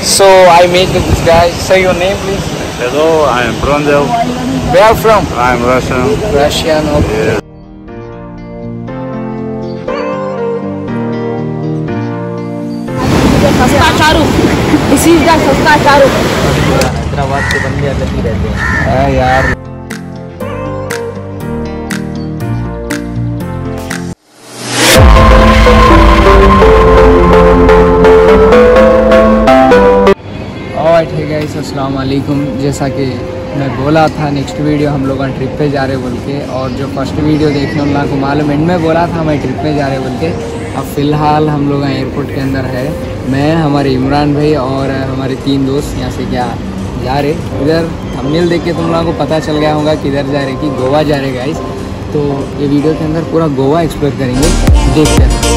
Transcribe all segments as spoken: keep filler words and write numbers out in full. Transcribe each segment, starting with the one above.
So I met with this guy. Say your name, please. Hello, I am Brondel. Where are you from? I am Russian. Russian. Okay. Yeah. सस्ता शाहरुख इसी का सस्ता शाहरुख हैदराबाद के बंदे अलग ही रहते हैं यार। ऑलराइट है गाइस, अस्सलाम वालेकुम। जैसा कि मैं बोला था नेक्स्ट वीडियो हम लोग ट्रिप पे जा रहे बोल के, और जो फर्स्ट वीडियो देखने उन लोगों को मालूम एंड में बोला था मैं ट्रिप पे जा रहे बोल के। अब फ़िलहाल हम लोग एयरपोर्ट के अंदर है, मैं हमारे इमरान भाई और हमारे तीन दोस्त यहाँ से क्या जा रहे इधर। थंबनेल देख के तुम लोगों को पता चल गया होगा किधर जा रहे कि गोवा जा रहे गाइस। तो ये वीडियो के अंदर पूरा गोवा एक्सप्लोर करेंगे, देखते हैं।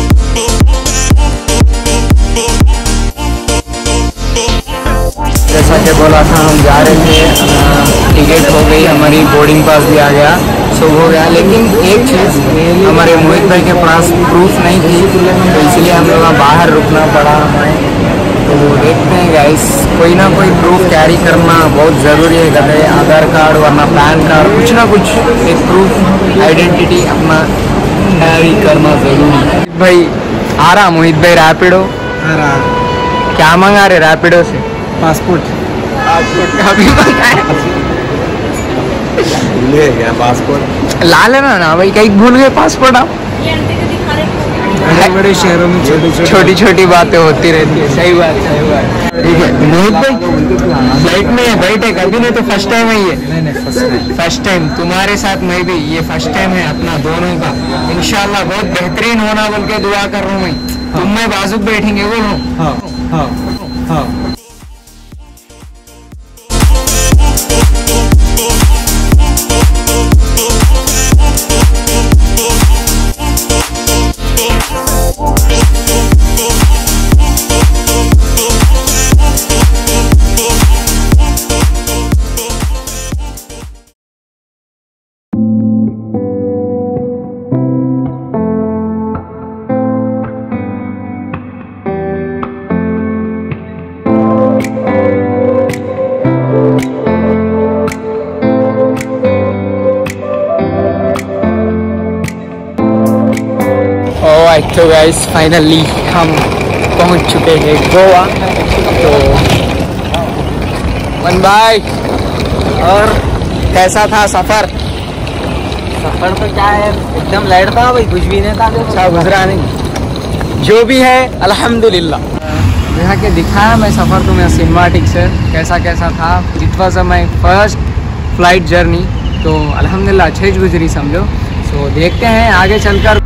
जैसा कि बोला था हम जा रहे थे, टिकट हो गई हमारी, बोर्डिंग पास भी आ गया, सब हो गया। लेकिन एक चीज़ हमारे मोहित भाई के पास प्रूफ नहीं थी, तो इसलिए हम लोग बाहर रुकना पड़ा हमें। तो देखते हैं गाइस, कोई ना कोई प्रूफ कैरी करना बहुत ज़रूरी है। कहते आधार कार्ड वरना पैन कार्ड, कुछ ना कुछ एक प्रूफ आइडेंटिटी अपना कैरी करना ज़रूरी है। भाई आ रहा मोहित भाई रैपिडो आ रहा, क्या मंगा रहे रैपिडो से? पासपोर्ट। अभी ले गया पासपोर्ट, ला लेना ना भाई, कहीं भूल गए पासपोर्ट आप? बड़े बड़े शहरों में छोटी छोटी छोटी बातें होती रहती है। सही बात सही बात। ठीक है मोहित भाई फ्लाइट में बैठे कभी नहीं, तो फर्स्ट टाइम है ये? नहीं नहीं फर्स्ट टाइम। फर्स्ट टाइम तुम्हारे साथ मैं भी, ये फर्स्ट टाइम है अपना दोनों का। इंशाल्लाह बहुत बेहतरीन होना बोल के दुआ कर रहा हूँ मैं। तुम मैं बाजू बैठेंगे बोलो। हाँ हाँ हाँ। तो गाइस फाइनली हम पहुंच चुके हैं गोवा। तो मन भाई, और कैसा था सफ़र? सफर तो क्या है, एकदम लाइट था भाई, कुछ भी नहीं था। अच्छा गुजरा नहीं, जो भी है अल्हम्दुलिल्लाह। जैसा कि दिखाया मैं सफ़र तुम्हें सिनेमैटिक से कैसा कैसा था। It was my first flight journey, तो अल्हम्दुलिल्लाह अच्छी गुजरी समझो। सो देखते हैं आगे चलकर।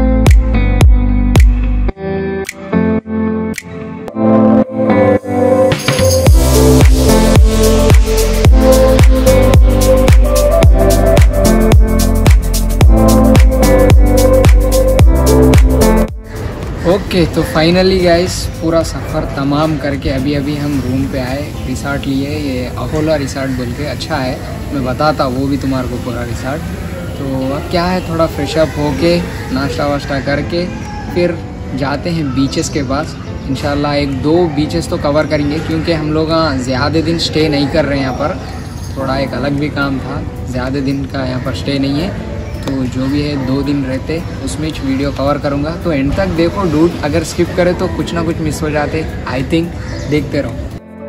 ओके okay, तो फाइनली गाइस पूरा सफ़र तमाम करके अभी अभी हम रूम पे आए। रिसॉर्ट लिए, ये अहोला रिसॉर्ट बोल के, अच्छा है, मैं बताता वो भी तुम्हारे को पूरा रिसॉर्ट। तो अब क्या है, थोड़ा फ्रेशअप होके नाश्ता वाश्ता करके फिर जाते हैं बीचेस के पास। इंशाल्लाह एक दो बीचेस तो कवर करेंगे, क्योंकि हम लोग ज़्यादा दिन स्टे नहीं कर रहे हैं यहाँ पर। थोड़ा एक अलग भी काम था, ज़्यादा दिन का यहाँ पर स्टे नहीं है। तो जो भी है दो दिन रहते उसमें वीडियो कवर करूँगा, तो एंड तक देखो डूड। अगर स्किप करे तो कुछ ना कुछ मिस हो जाते, आई थिंक। देखते रहो।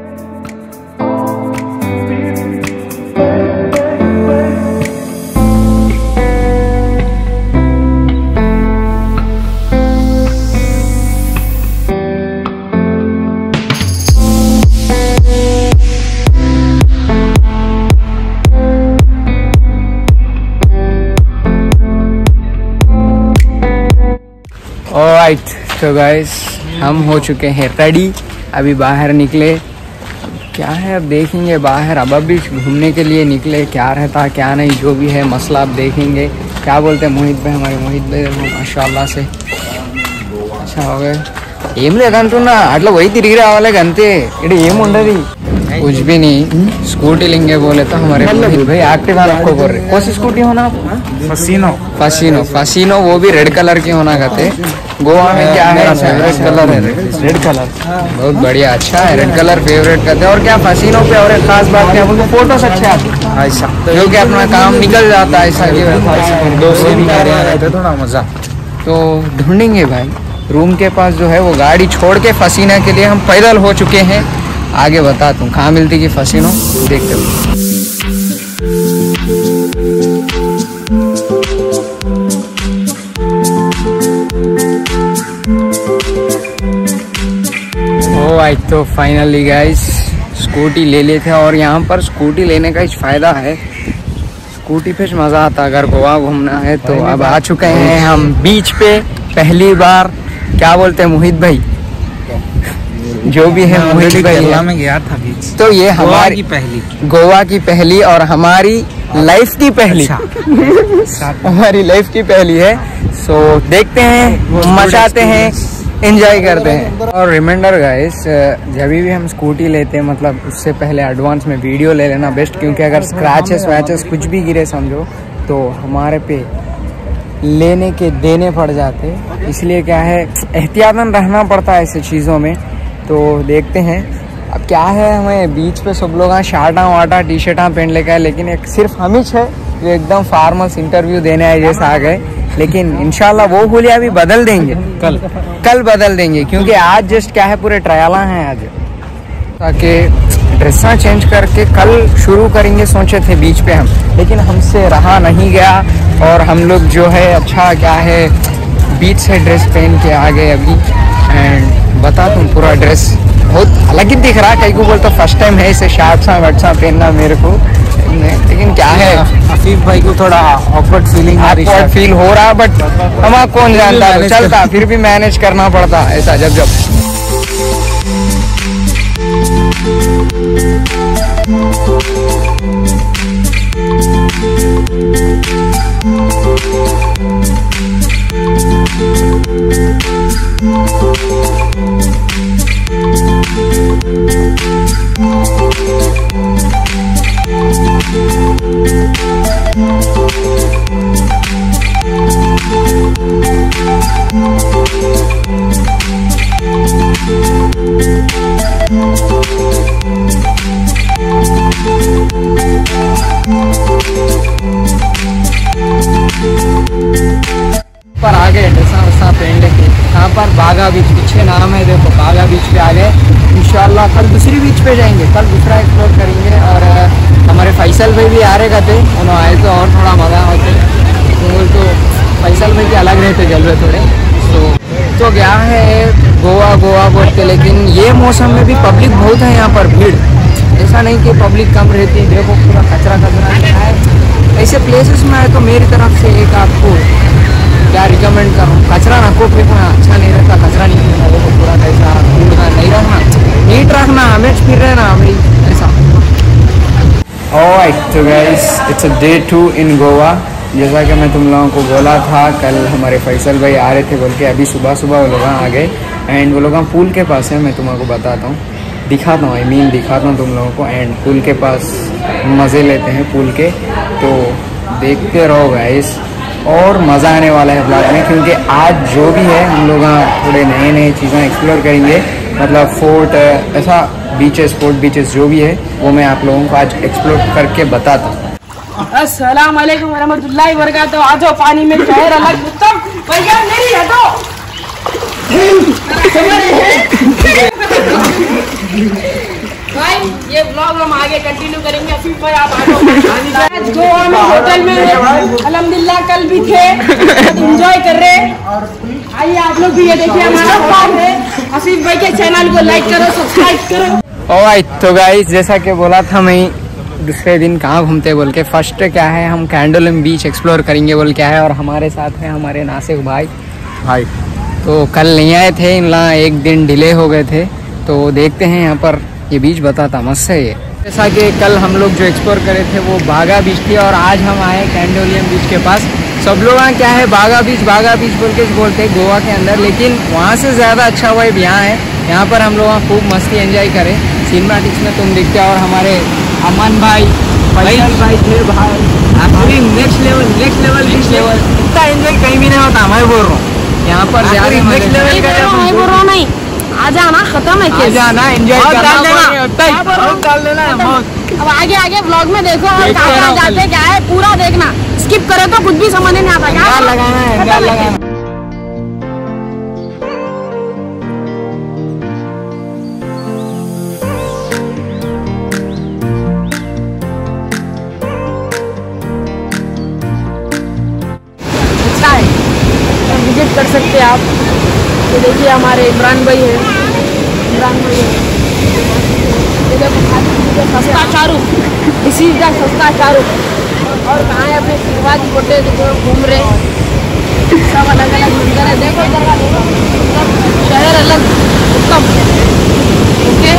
ऑलराइट तो गाइस हम हो चुके हैं रेडी, अभी बाहर निकले। क्या है अब देखेंगे बाहर, अब अभी घूमने के लिए निकले, क्या रहता क्या नहीं जो भी है मसला अब देखेंगे। क्या बोलते हैं मोहित भाई, हमारे मोहित भाई माशाल्लाह से अच्छा हो गए। ఏం లేదంటున్నా అట్లా పోయి తిరిగి రావాలి అంతే ఇక్కడ ఏముండదు कुछ भी नहीं स्कूटी लेंगे बोले तो हमारे भाई एक्टिवा आपको बोल रहे कौन सी स्कूटी होना फसीनो फसीनो फसीनो वो भी रेड कलर की होना कहते गोवा में क्या है फेवरेट कलर है रेड कलर बहुत बढ़िया अच्छा है रेड कलर फेवरेट करते हैं और क्या फसीनो पे और एक खास बात क्या बोलते फोटोस अच्छे आते ऐसा जो कि अपना काम निकल जाता है ऐसा की दोस्तों भी रहते थोड़ा मजा तो ढूंढेंगे भाई रूम के पास जो है वो गाड़ी छोड़ के फसीना के लिए हम पैदल हो चुके हैं आगे बताता हूँ कहाँ मिलती की फसीनो देखते हो। ओ आई तो फाइनली गाइस स्कूटी ले लिए थे और यहाँ पर स्कूटी लेने का ही फायदा है स्कूटी पे मज़ा आता अगर गोवा घूमना है तो अब आ चुके हैं हम बीच पे पहली बार क्या बोलते हैं मोहित भाई जो भी है मोहित भाई में गया था बीच तो ये हमारी की पहली गोवा की पहली और हमारी लाइफ की पहली हमारी लाइफ की पहली है सो देखते हैं मचाते हैं एंजॉय करते हैं और रिमाइंडर गाइस जब भी हम स्कूटी लेते हैं मतलब उससे पहले एडवांस में वीडियो ले लेना बेस्ट क्योंकि अगर स्क्रैचेस वैचेस कुछ भी गिरे समझो तो हमारे पे लेने के देने पड़ जाते इसलिए क्या है एहतियातन रहना पड़ता है ऐसी चीज़ों में तो देखते हैं अब क्या है हमें बीच पे सब लोग शर्टा वाटा टी शर्टा पहन लेके आए लेकिन एक सिर्फ हम ही है जो एकदम फार्मल्स इंटरव्यू देने आए जैसे आ गए लेकिन इंशाल्लाह वो हुलिया भी बदल देंगे कल कल बदल देंगे क्योंकि आज जस्ट क्या है पूरे ट्रायला हैं आज ताकि ड्रेसा चेंज करके कल शुरू करेंगे सोचे थे बीच पे हम लेकिन हमसे रहा नहीं गया और हम लोग जो है अच्छा क्या है बीच से ड्रेस पहन के आ गए अभी एंड बता तुम पूरा ड्रेस बहुत अलग ही दिख रहा है कहीं को बोलता फर्स्ट टाइम है इसे शर्ट सा वर्ट सा पहनना मेरे को लेकिन क्या है आसिफ भाई को थोड़ा ऑकवर्ड फीलिंग ऑकवर्ड फील हो रहा बट हमारा कौन जानता है चलता फिर भी मैनेज करना पड़ता ऐसा जब जब पर आ गए ड्रेसा वसा पहन लेके यहाँ पर बागा बीच पीछे नाम है देखो बागा बीच पे आ गए इंशाल्लाह कल दूसरी बीच पे जाएंगे कल दूसरा एक्सप्लोर करेंगे और हमारे फैसल भाई भी आ रहे थे उन्होंने आए तो और थोड़ा मज़ा होते तो, तो फैसल भाई के अलग रहते जलवे थोड़े तो तो क्या है गोवा गोवा बोलते लेकिन ये मौसम में भी पब्लिक बहुत है यहाँ पर भीड़ ऐसा नहीं कि पब्लिक कम रहती है देखो पूरा कचरा कचरा है ऐसे प्लेसेस में आए तो मेरी तरफ से एक आपको क्या रिकमेंड करूँ कचरा ना को फेंकना अच्छा नहीं रहता कचरा नहीं फेंकना देखो पूरा कैसा कूड़ना नहीं रखना नीट रखना हमें फिर रहना हमें ऐसा ऑलराइट तो guys it's a day two in Goa जैसा कि मैं तुम लोगों को बोला था कल हमारे फैसल भाई आ रहे थे बोल के अभी सुबह सुबह वो लोग आ गए एंड वो लोग पूल के पास है मैं तुमको बताता हूँ दिखाता हूँ आई मीन दिखाता हूँ तुम लोगों को एंड पूल के पास मज़े लेते हैं पूल के तो देखते रहो गाइस और मज़ा आने वाला है ब्लॉग में क्योंकि आज जो भी है हम लोग थोड़े नए नए चीज़ें एक्सप्लोर करेंगे मतलब फोर्ट ऐसा बीचेस फोर्ट बीचेस जो भी है वो मैं आप लोगों को आज एक्सप्लोर करके बताता हूँ। अस्सलाम वालेकुम रहमतुल्लाहि व बरकातहू आ जाओ पानी में शहर अलग उत्तम भैया मेरी हटो भाई ये ब्लॉग हम आगे कंटिन्यू करेंगे अभी भाई आप आ जाओ आज गोवा में होटल में अल्हम्दुलिल्लाह कल भी थे एंजॉय कर रहे आइए आप लोग भी ये देखिए हमारा ब्लॉग है आसिफ भाई के चैनल को लाइक करो सब्सक्राइब करो। ऑलराइट तो गाइस जैसा कि बोला था मैं दूसरे दिन कहाँ घूमते बोल के फर्स्ट क्या है हम कैंडोलिम बीच एक्सप्लोर करेंगे बोल क्या है और हमारे साथ है हमारे नासिक भाई भाई तो कल नहीं आए थे इनला एक दिन डिले हो गए थे तो देखते हैं यहाँ पर ये बीच बताता मस्त है ये जैसा कि कल हम लोग जो एक्सप्लोर करे थे वो बागा बीच थी और आज हम आए कैंडोलियम बीच के पास सब लोग वहाँ क्या है बागा बीच बागा बीच बोल के बोलते हैं गोवा के अंदर, लेकिन वहाँ से ज़्यादा अच्छा वाइब यहाँ है। यहाँ पर हम लोग वहाँ खूब मस्ती एंजॉय करें। सिनेमैटिक्स में तुम दिखते हो और हमारे अमन भाई भाई भाई थे भाई next level next level next level इतना एंजॉय कहीं भी नहीं होता। मैं बोल रहा हूँ यहाँ पर नेक्स्ट लेवल का नहीं आ जाना, खत्म है केस। जाना एंजॉय करना। अब आगे आगे व्लॉग में देखो और कहाँ जाते क्या है पूरा देखना, स्किप करे तो कुछ भी समझ नहीं आता। क्या लगाना है लगाना। विजिट कर सकते हैं आप। तो देखिए हमारे इमरान भाई है, इमरान भाई है, सस्ता शाहरुख, दिस इज द सस्ता शाहरुख। और कहाँ है अपने शिवाजी कोटे देखो घूम रहे, सब अलग अलग मंदिर है। देखो इधर का देखो, शहर अलग उत्तम। ओके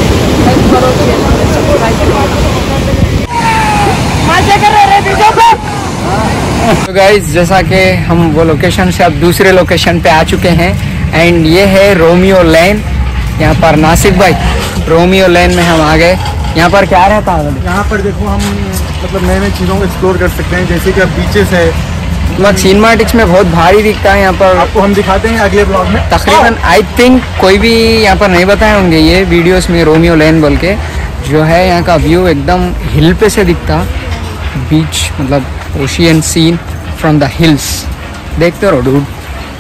मजे कर रहे वीडियो को। तो गाइज जैसा कि हम वो लोकेशन से अब दूसरे लोकेशन पे आ चुके हैं एंड ये है रोमियो लेन। यहाँ पर नासिक भाई रोमियो लेन में हम आ गए। यहाँ पर क्या रहता है? यहाँ पर देखो हम मतलब नए नए चीज़ों को एक्सप्लोर कर सकते हैं, जैसे कि अब बीचेस है। मतलब सिनेमैटिक्स में बहुत भारी दिखता है यहाँ पर, आपको हम दिखाते हैं अगले ब्लॉग में। तकरीबन आई थिंक कोई भी यहाँ पर नहीं बताए होंगे ये वीडियोस में रोमियो लेन बोल के। जो है यहाँ का व्यू एकदम हिल पे से दिखता, बीच मतलब ocean scene from the hills. देखते रहो डूड।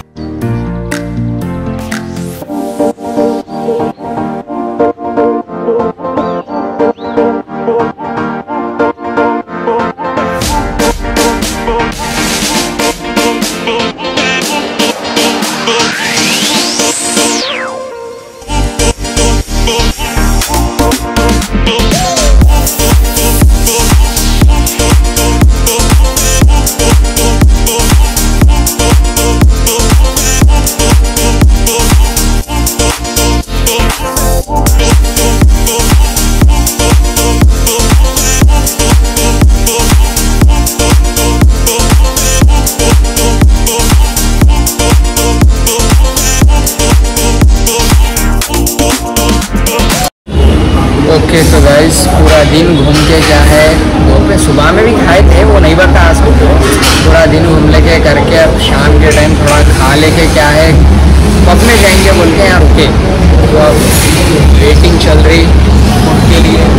ओके तो गाइस पूरा दिन घूम के क्या है वो पे सुबह में भी खाए थे, वो नहीं बता सकते। पूरा दिन घूम लेके करके अब शाम के टाइम थोड़ा खा लेके क्या है पब में जाएंगे बोल के यहाँ रुके। तो अब वेटिंग चल रही फूड के लिए।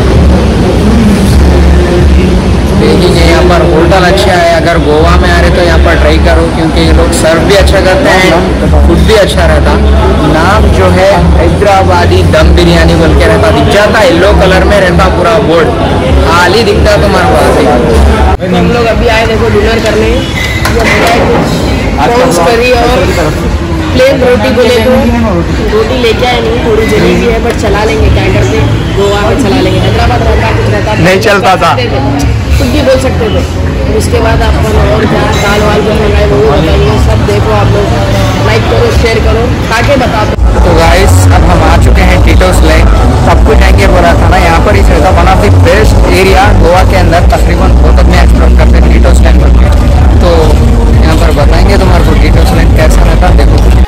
देखेंगे यहाँ पर होटल अच्छा है, अगर गोवा में आ रहे तो यहाँ पर ट्राई करो क्योंकि ये लोग सर्व भी अच्छा करते हैं, फूड भी अच्छा रहता। नाम जो है हैदराबादी दम बिरयानी बोल के रहता, दिख जाता येलो कलर में रहता पूरा बोर्ड, खाली दिखता तुम्हारे पास। हम लोग अभी आए देखो डिनर करने, प्रॉन्स करी और प्लेन रोटी बोले तो रोटी लेके आए नहीं, थोड़ी जलेबी है बट चला लेंगे, क्या करते गोवा में चला लेंगे। हैदराबाद रहता कुछ रहता नहीं चलता था, कुछ भी बोल सकते थे। उसके बाद अपन और क्या दाल वाल जो मंगाए वो भी बताइए, सब देखो आप लोग, लाइक करो शेयर करो ताकि बता दो। तो गाइस अब हम आ चुके हैं टीटोस लेन। सब कुछ जाएंगे बोला था ना, यहाँ पर ही रहता one of the best area Goa के अंदर। तकरीबन बहुत आदमी एक्सप्लोर करते हैं टीटोस लेन बोल के, तो यहाँ पर बताएंगे तुम्हारे को टीटोस लेन कैसा रहता। देखो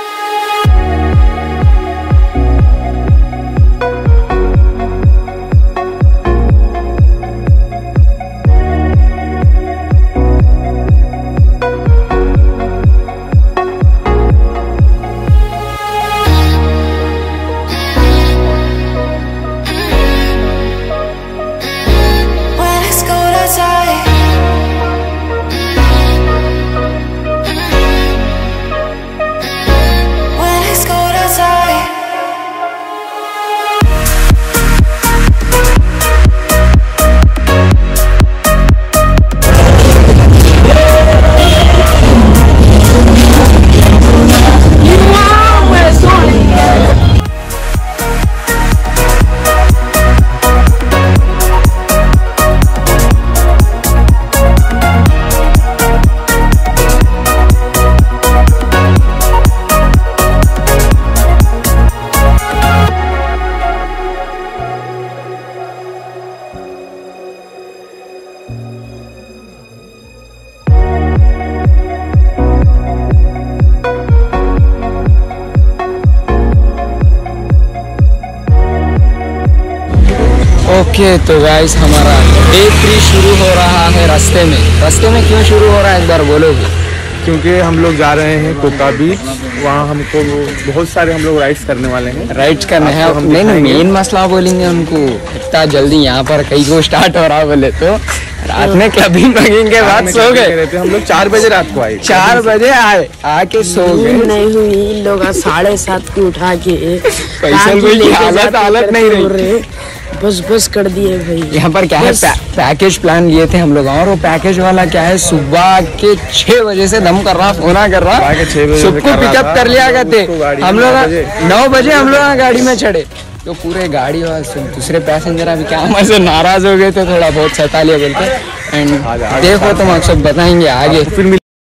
ओके तो गाइस हमारा डे थ्री शुरू हो रहा है रास्ते में। रास्ते में क्यों शुरू हो रहा है एक बार बोलोगे? क्योंकि हम लोग जा रहे हैं कोका बीच, वहाँ हमको बहुत सारे हम लोग राइड्स करने वाले हैं। राइड्स करना है हम नहीं नहीं मेन मसला बोलेंगे उनको इतना जल्दी यहाँ पर कहीं को स्टार्ट हो रहा बोले तो रात में क्लबिंग वगिंग के बाद सो गए। हम लोग चार बजे रात को आए, चार बजे आए आके सो गए। नहीं हुई लोग साढ़े सात की उठा के पैसा की हालत हालत नहीं रही, बस बस कर दिए भाई। यहाँ पर क्या है पै, पैकेज प्लान लिए थे हम लोग और वो पैकेज वाला क्या है सुबह के छह बजे से दम कर रहा फोना कर रहा सबको पिकअप कर लिया करते हम लोग नौ बजे हम लोग गाड़ी में चढ़े तो पूरे गाड़ी और दूसरे पैसेंजर अभी क्या हमारे से नाराज हो गए थे, थोड़ा बहुत सता लिया बोलते। एंड देखो तुम आप सब बताएंगे आगे फिर।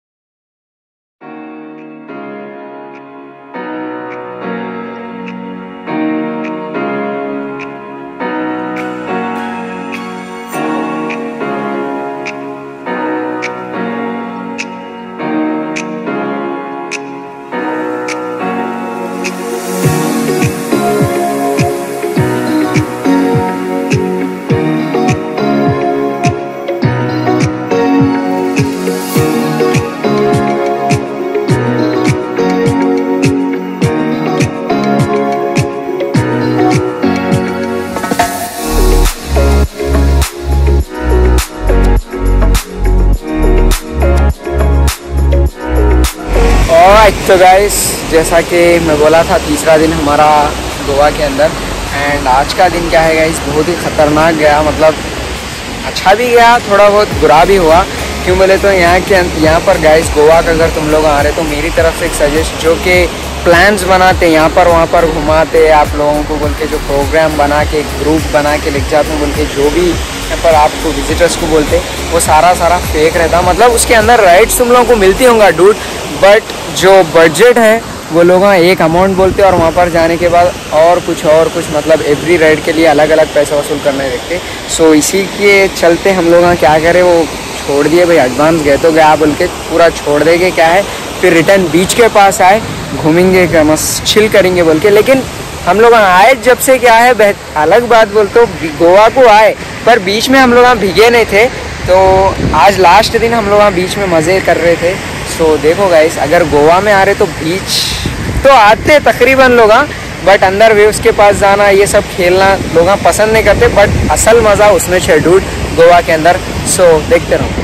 तो गाइस जैसा कि मैं बोला था तीसरा दिन हमारा गोवा के अंदर एंड आज का दिन क्या है गाइस बहुत ही ख़तरनाक गया। मतलब अच्छा भी गया थोड़ा बहुत बुरा भी हुआ। क्यों बोले तो यहाँ के यहाँ पर गाइस गोवा का अगर तुम लोग आ रहे तो मेरी तरफ से एक सजेस्ट जो कि प्लान्स बनाते यहाँ पर वहाँ पर घुमाते आप लोगों को बोल के जो प्रोग्राम बना के ग्रुप बना के लिख जाते हैं बोल के जो भी यहाँ पर आपको विजिटर्स को बोलते वो सारा सारा फेक रहता। मतलब उसके अंदर राइड्स तुम लोगों को मिलती होंगे डूड, बट जो बजट है वो लोग एक अमाउंट बोलते और वहाँ पर जाने के बाद और कुछ और कुछ मतलब एवरी राइड के लिए अलग अलग पैसा वसूल करने देखते। सो इसी के चलते हम लोग क्या करें वो छोड़ दिए भाई एडवांस गए तो गया बोल के पूरा छोड़ देंगे क्या है फिर रिटर्न बीच के पास आए घूमेंगे मस्त चिल करेंगे बोल के। लेकिन हम लोग आए जब से क्या है अलग बात बोल तो गोवा को आए पर बीच में हम लोग वहाँ भीगे नहीं थे तो आज लास्ट दिन हम लोग वहाँ बीच में मज़े कर रहे थे। सो so, देखो गाइस अगर गोवा में आ रहे तो बीच तो आते तकरीबन लोग बट अंदर वेव्स के पास जाना ये सब खेलना लोग पसंद नहीं करते बट असल मज़ा उसमें शेड्यूल गोवा के अंदर। सो so, देखते रहो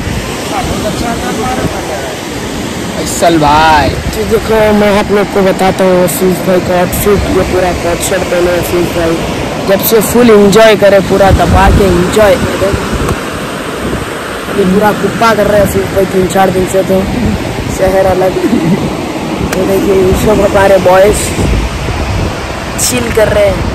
असल भाई। तो देखो मैं आप लोग को बताता हूँ आशीष भाई का आउटफिट ये पूरा कोट शर्ट पहने आशीष भाई जब से फुल एंजॉय करे पूरा दबा के एंजॉय ये पूरा कुप्पा कर रहे हैं आशीष भाई तीन चार दिन से तो शहर अलग। तो देखिए ये सब हमारे बॉयज चिल कर रहे हैं।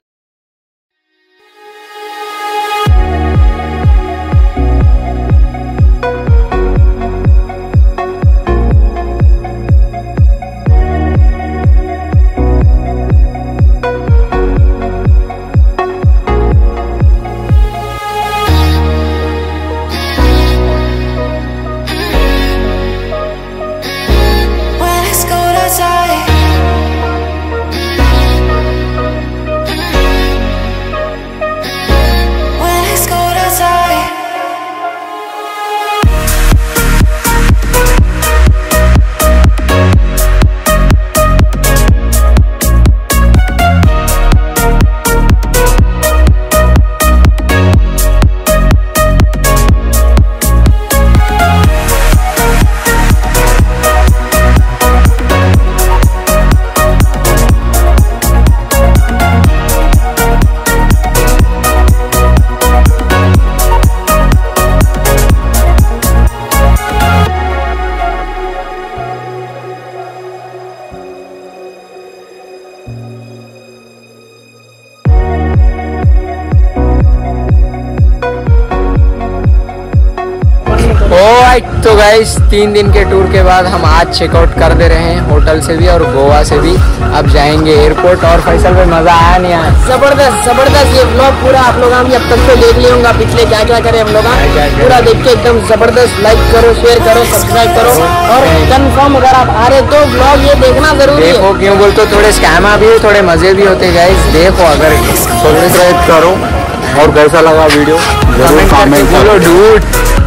तो गाइस तीन दिन के टूर के बाद हम आज चेकआउट कर दे रहे हैं होटल से भी और गोवा से भी। अब जाएंगे एयरपोर्ट और फैसल में मजा आया नहीं आया? जबरदस्त जबरदस्त ये ब्लॉग पूरा आप लोग हम अब तक तो देख लिए होंगे पिछले क्या क्या करे हम लोग पूरा देख के एकदम जबरदस्त। लाइक करो शेयर करो सब्सक्राइब करो और कंफर्म अगर आप आ रहे तो ब्लॉग ये देखना जरूरी है। देखो क्यों बोलते थोड़े स्कैमा भी है थोड़े मजे भी होते गाइस। देखो अगर सब्सक्राइब करो और कैसा लगा वीडियो जरूर कमेंट करो डूड।